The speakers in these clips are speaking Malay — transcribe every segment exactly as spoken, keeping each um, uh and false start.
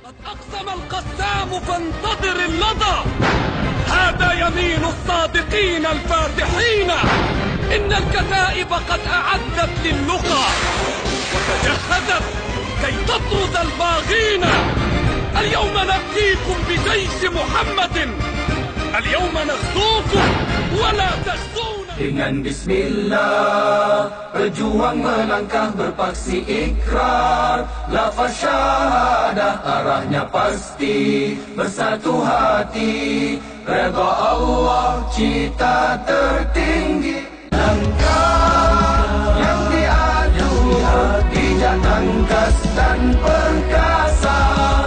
قد أقسم القسام فانتظر اللظى، هذا يمين الصادقين الفاتحين. إن الكتائب قد أعدت للقى وتجهزت كي تطرد الباغين. اليوم نأتيكم بجيش محمد، اليوم نغزوكم ولا تغزونا. Dengan bismillah, berjuang melangkah berpaksi ikrar. Lafaz syahadah arahnya pasti, bersatu hati, redha Allah cita tertinggi. Langkah yang diadu, bijak tangkas dan perkasa.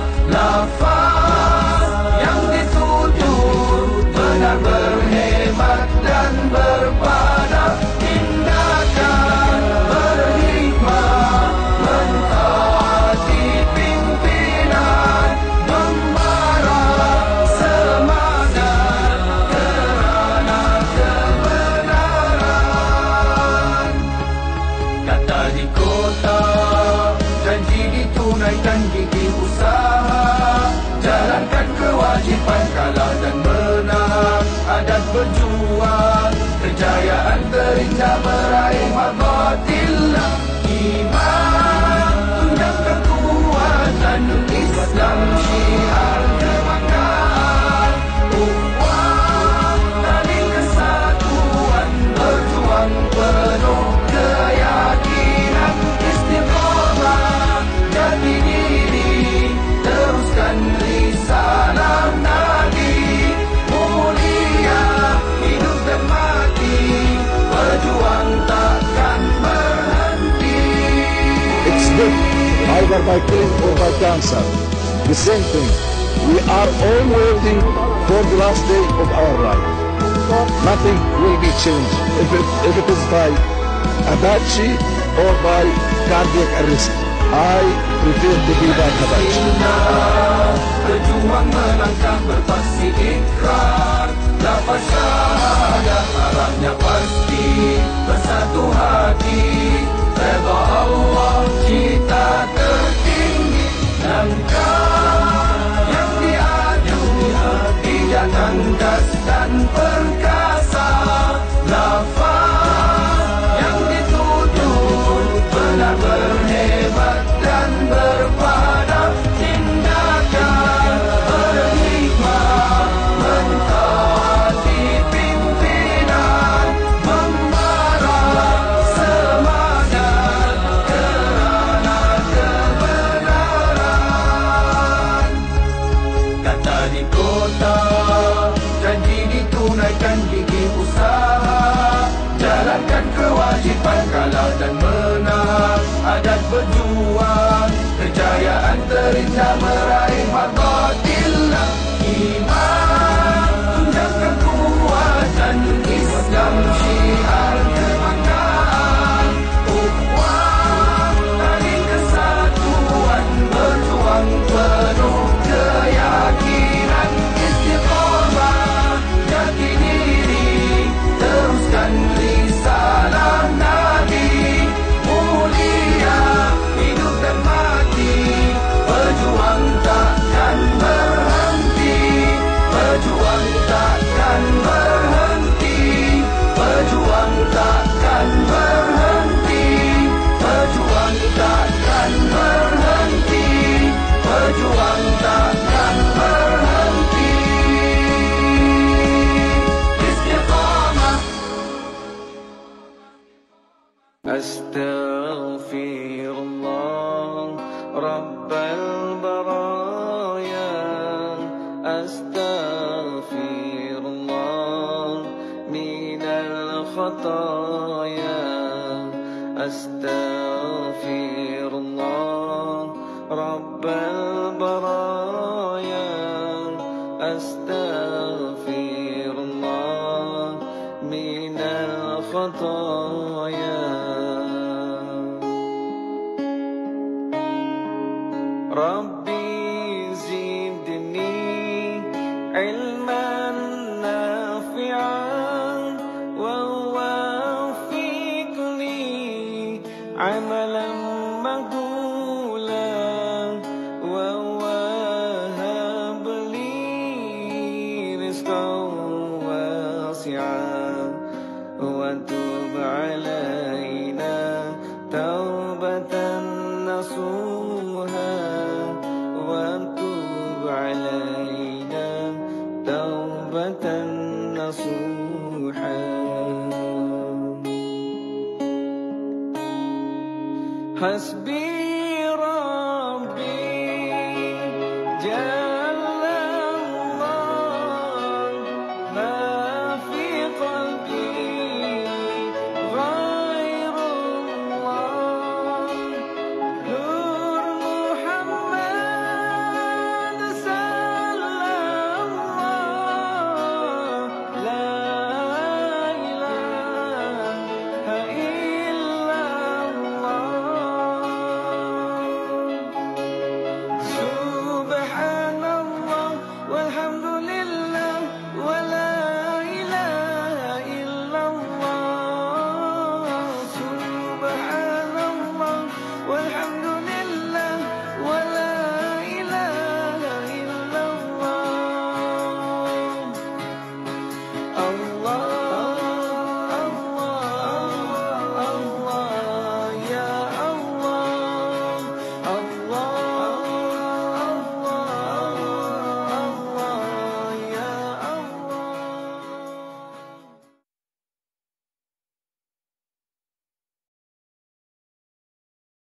Lafaz yang dituju, benar berhemat dan berpada. Tindakan berhikmah, mentaati pimpinan, membara semangat kerana kebenaran. Kata di kota, janji ditunaikan gigih usaha. Jalankan kewajipan kalah dan menang, adat berjuang, kejayaan terindah meraih martabatillah. Iman tunjang kekuatan Islam, syiar kebanggaan, ukhuwah tali kesatuan, berjuang penuh keyakinan, istiqamah jati diri, teruskan risalah Nabi. Mulia hidup dan mati, berjuang takkan berhenti. It's good, either by killing or by cancer. The same thing. We are all waiting for the last day of our life. Nothing will be changed if it, if it is by Abachi or by cardiac arrest. I prefer to be by Abachi. Berjuang melangkah berpaksi ikrar. Lafaz syahadah arahnya pasti, bersatu hati, redha Allah cita tertinggi. Langkah yang diadu, bijak tangkas dan perkasa. Lafaz yang dituju, benar berhebat dan berpada. Tindakan berhikmah, mentaati pimpinan, membara semangat kerana kebenaran. Kata di kota, janji ditunaikan gigih usaha. Jalankan kewajipan kalah dan menang, adat berjuang, kejayaan terindah meraih martabatillah. Iman tunjang kekuatan Islam, syiar kebanggaan, ukhuwah tali kesatuan, berjuang penuh keyakinan, istiqamah jati diri, teruskan risalah Nabi. Mulia hidup dan mati, berjuang takkan berhenti, berjuang takkan berhenti, berjuang takkan berhenti, berjuang takkan berhenti, berjuang takkan berhenti. Istiqamah. Astaghfirullah Rabbal baraya, astaghfirullah minal khataya, astaghfirullah Rabbal baraya, astaghfirullah minal khataya. Rabbi zidni ilman nafi'an wa wafiqni amalan maqbulan wa وتب علينا توبة نصوحا وتب علينا توبة نصوحا حسبي